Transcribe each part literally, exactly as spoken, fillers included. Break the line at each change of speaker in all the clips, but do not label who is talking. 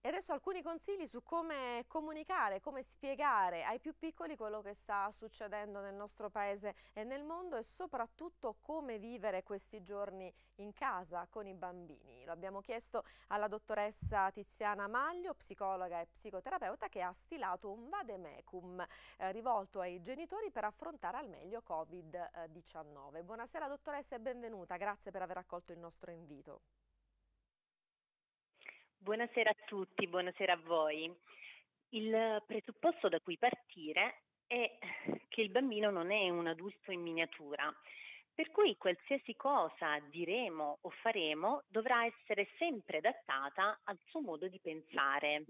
E adesso alcuni consigli su come comunicare, come spiegare ai più piccoli quello che sta succedendo nel nostro paese e nel mondo e soprattutto come vivere questi giorni in casa con i bambini. Lo abbiamo chiesto alla dottoressa Tiziana Maglio, psicologa e psicoterapeuta, che ha stilato un vademecum eh, rivolto ai genitori per affrontare al meglio Covid diciannove. Buonasera dottoressa e benvenuta, grazie per aver accolto il nostro invito.
Buonasera a tutti, buonasera a voi. Il presupposto da cui partire è che il bambino non è un adulto in miniatura, per cui qualsiasi cosa diremo o faremo dovrà essere sempre adattata al suo modo di pensare.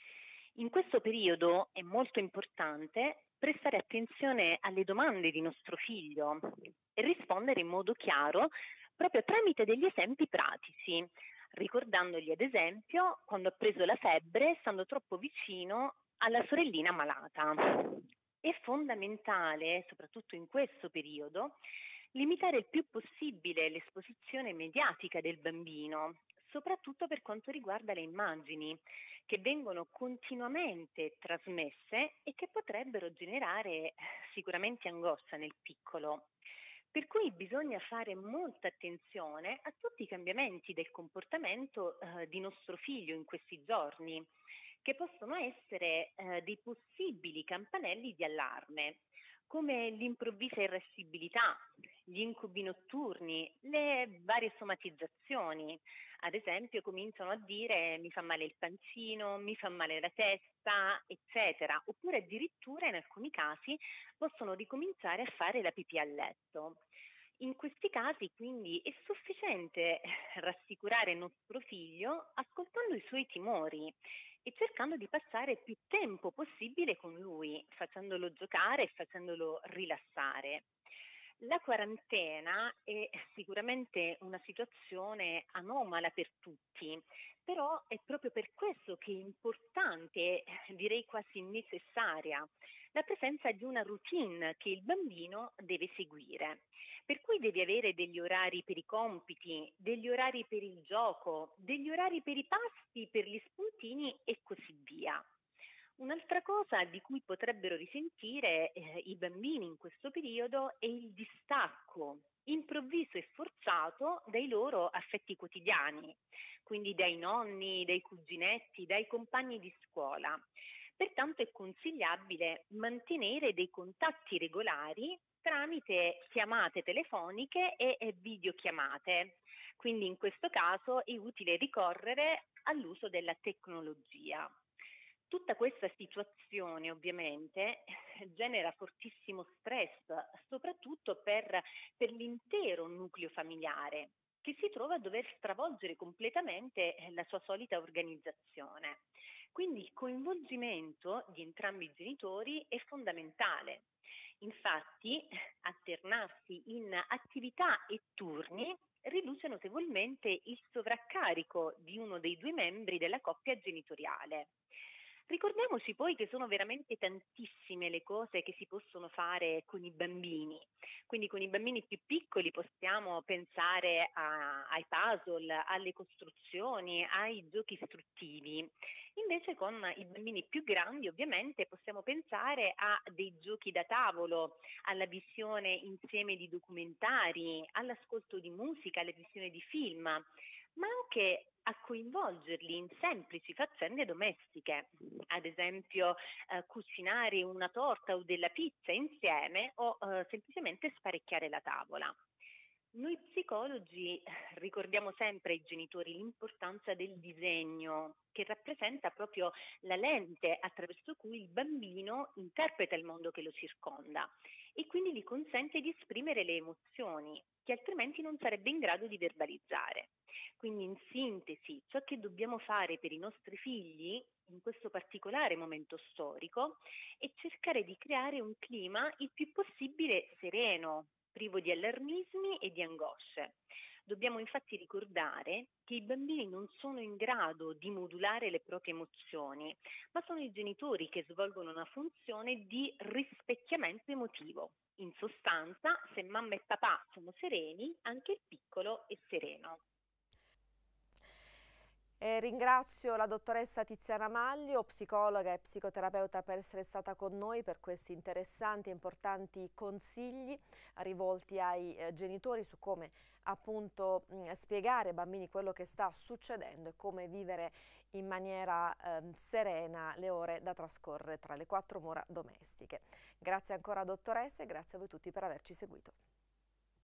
In questo periodo è molto importante prestare attenzione alle domande di nostro figlio e rispondere in modo chiaro proprio tramite degli esempi pratici, ricordandogli ad esempio quando ha preso la febbre stando troppo vicino alla sorellina malata. È fondamentale, soprattutto in questo periodo, limitare il più possibile l'esposizione mediatica del bambino, soprattutto per quanto riguarda le immagini, che vengono continuamente trasmesse e che potrebbero generare sicuramente angoscia nel piccolo. Per cui bisogna fare molta attenzione a tutti i cambiamenti del comportamento eh, di nostro figlio in questi giorni, che possono essere eh, dei possibili campanelli di allarme, come l'improvvisa irascibilità, gli incubi notturni, le varie somatizzazioni. Ad esempio cominciano a dire mi fa male il pancino, mi fa male la testa, eccetera. Oppure addirittura in alcuni casi possono ricominciare a fare la pipì a letto. In questi casi quindi è sufficiente rassicurare il nostro figlio ascoltando i suoi timori e cercando di passare più tempo possibile con lui, facendolo giocare e facendolo rilassare. La quarantena è sicuramente una situazione anomala per tutti, però è proprio per questo che è importante, direi quasi necessaria, la presenza di una routine che il bambino deve seguire. Per cui devi avere degli orari per i compiti, degli orari per il gioco, degli orari per i pasti, per gli spuntini e così via. Un'altra cosa di cui potrebbero risentire eh, i bambini in questo periodo è il distacco improvviso e forzato dai loro affetti quotidiani, quindi dai nonni, dai cuginetti, dai compagni di scuola. Pertanto è consigliabile mantenere dei contatti regolari tramite chiamate telefoniche e videochiamate. Quindi in questo caso è utile ricorrere all'uso della tecnologia. Tutta questa situazione ovviamente genera fortissimo stress, soprattutto per, per l'intero nucleo familiare, che si trova a dover stravolgere completamente la sua solita organizzazione. Quindi il coinvolgimento di entrambi i genitori è fondamentale. Infatti, alternarsi in attività e turni riduce notevolmente il sovraccarico di uno dei due membri della coppia genitoriale. Ricordiamoci poi che sono veramente tantissime le cose che si possono fare con i bambini. Quindi con i bambini più piccoli possiamo pensare a, ai puzzle, alle costruzioni, ai giochi istruttivi. Invece con i bambini più grandi ovviamente possiamo pensare a dei giochi da tavolo, alla visione insieme di documentari, all'ascolto di musica, alla visione di film, ma anche a coinvolgerli in semplici faccende domestiche, ad esempio eh, cucinare una torta o della pizza insieme o eh, semplicemente sparecchiare la tavola. Noi psicologi ricordiamo sempre ai genitori l'importanza del disegno, che rappresenta proprio la lente attraverso cui il bambino interpreta il mondo che lo circonda e quindi gli consente di esprimere le emozioni che altrimenti non sarebbe in grado di verbalizzare. Quindi in sintesi, ciò che dobbiamo fare per i nostri figli in questo particolare momento storico è cercare di creare un clima il più possibile sereno, privo di allarmismi e di angosce. Dobbiamo infatti ricordare che i bambini non sono in grado di modulare le proprie emozioni, ma sono i genitori che svolgono una funzione di rispecchiamento emotivo. In sostanza, se mamma e papà sono sereni, anche il piccolo è sereno.
Eh, ringrazio la dottoressa Tiziana Maglio, psicologa e psicoterapeuta, per essere stata con noi per questi interessanti e importanti consigli rivolti ai eh, genitori su come appunto mh, spiegare ai bambini quello che sta succedendo e come vivere in maniera eh, serena le ore da trascorrere tra le quattro mura domestiche. Grazie ancora dottoressa e grazie a voi tutti per averci seguito.